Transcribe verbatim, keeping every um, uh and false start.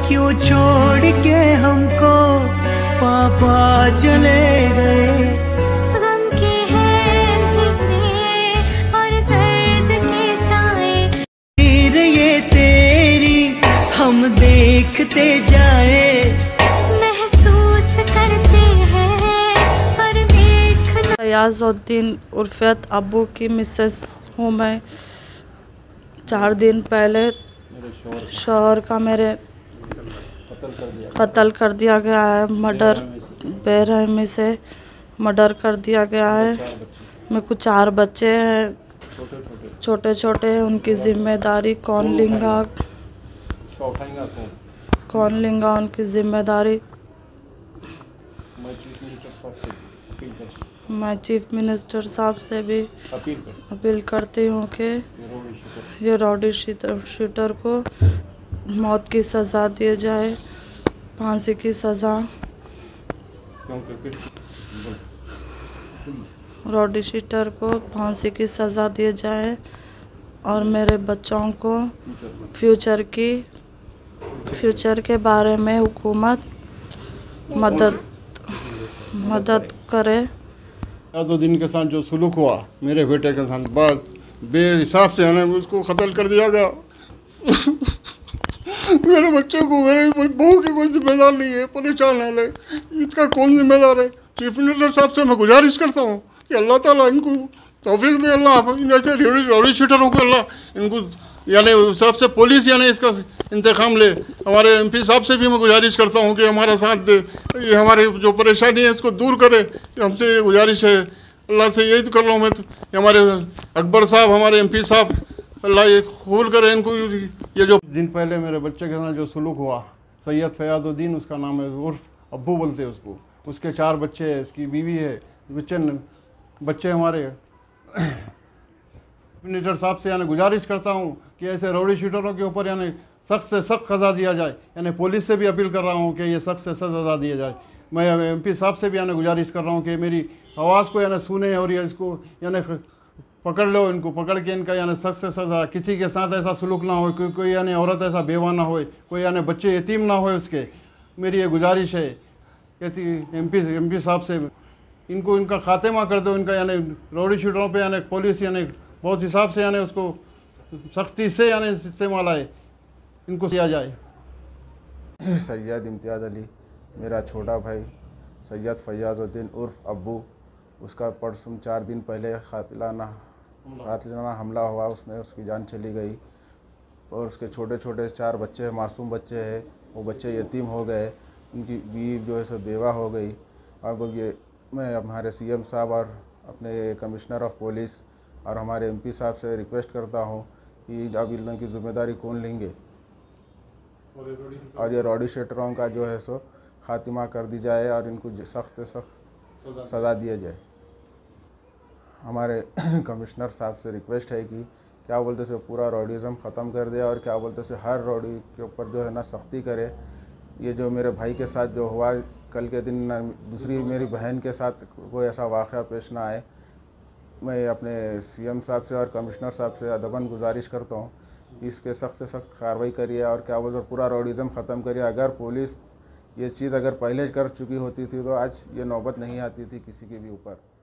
क्यों छोड़ के हमको पापा चले गए। गम के हैं अंधेरे और दर्द के साए, फिर ये तेरी हम देखते जाए। महसूस करते हैं पर देखना। फयाजुद्दीन उर्फत अब्बू की मिसेस हूँ मैं। चार दिन पहले शौहर का मेरे कत्ल कर दिया गया है। मर्डर बेरहमी से मर्डर कर दिया गया है। मेरे को चार बच्चे हैं, छोटे छोटे हैं। उनकी जिम्मेदारी कौन लेगा कौन लेगा उनकी जिम्मेदारी। मैं चीफ मिनिस्टर साहब से भी अपील करती हूँ कि ये रॉडी शूटर को मौत की सज़ा दी जाए, फांसी की सज़ा। रॉडी शूटर को फांसी की सज़ा दी जाए और मेरे बच्चों को फ्यूचर की फ्यूचर के बारे में हुकूमत मदद मदद करे। तो दिन के साथ जो सुलूक हुआ मेरे बेटे के साथ, बात बेहिसाब से है ना उसको कत्ल कर दिया गया। मेरे बच्चे को, मेरे बहू की कोई जिम्मेदार नहीं है, परेशान है, इसका कौन जिम्मेदार है। चीफ मिनिस्टर साहब से मैं गुजारिश करता हूँ कि अल्लाह ताला इनको तौफीक दे, अल्लाह इन ऐसे रॉडी शूटरों को अल्लाह इनको यानी सबसे पुलिस यानी इसका इंतकाम ले। हमारे एमपी साहब से भी मैं गुजारिश करता हूँ कि हमारा साथ दे, ये हमारे जो परेशानी है इसको दूर करे। हमसे ये गुजारिश है, अल्लाह से यही तो कर रहा हूँ मैं तो। हमारे अकबर साहब, हमारे एमपी साहब, अल्लाह ये कबूल करे इनको। ये जो दिन पहले मेरे बच्चे के साथ जो सलूक हुआ, सैयद फयाजुद्दीन उसका नाम है, उर्फ अब्बू बोलते हैं उसको। उसके चार बच्चे हैं, उसकी बीवी है, बच्चे बच्चे हमारे। मिनिस्टर साहब से यानी गुजारिश करता हूँ कि ऐसे रौडी शूटरों के ऊपर यानी सख्त से सख्त सज़ा दिया जाए। यानी पुलिस से भी अपील कर रहा हूँ कि ये सख्त से सख्त सज़ा दिया जाए। मैं एमपी साहब से भी यानी गुजारिश कर रहा हूँ कि मेरी आवाज़ को यानी सुने और ये इसको यानी पकड़ लो, इनको पकड़ के इनका यानी सख्त से सज़ा। किसी के साथ ऐसा सलूक ना हो, कोई कोई यानी औरत ऐसा बेवा ना हो, कोई यानी बच्चे यतीम ना हो उसके। मेरी ये गुजारिश है कैसी एम पी एम पी साहब से, इनको इनका खात्मा कर दो। इनका यानी रौडी शूटरों पर यानी पुलिस यानी बहुत हिसाब से यानी उसको सख्ती से यानी इस्तेमाल आए, इनको किया जाए। सैयद इम्तियाज़ अली, मेरा छोटा भाई सैयद फयाजुद्दीन उर्फ अब्बू, उसका परसों चार दिन पहले कातिलाना कातिलाना हमला हुआ, उसमें उसकी जान चली गई। और उसके छोटे छोटे चार बच्चे मासूम बच्चे हैं, वो बच्चे यतीम हो गए, उनकी बीवी जो है सो बेवा हो गई। और ये मैं हमारे सीएम साहब और अपने कमिश्नर ऑफ पुलिस और हमारे एमपी साहब से रिक्वेस्ट करता हूँ कि अब इन की जिम्मेदारी कौन लेंगे और ये रॉडी शूटरों का जो है सो खात्मा कर दी जाए और इनको सख्त से सख्त सज़ा दिया जाए। हमारे कमिश्नर साहब से रिक्वेस्ट है कि क्या बोलते से पूरा रॉडीज़म ख़त्म कर दे और क्या बोलते से हर रॉडी के ऊपर जो है ना सख्ती करे। ये जो मेरे भाई के साथ जो हुआ कल के दिन, दूसरी मेरी बहन के साथ कोई ऐसा वाक़या पेश ना आए। मैं अपने सीएम साहब से और कमिश्नर साहब से अदबन गुजारिश करता हूँ इस पे सख्त से सख्त कार्रवाई करिए और क्या बोलते पूरा रॉडीज़म ख़त्म करिए। अगर पुलिस ये चीज़ अगर पहले कर चुकी होती थी तो आज ये नौबत नहीं आती थी किसी के भी ऊपर।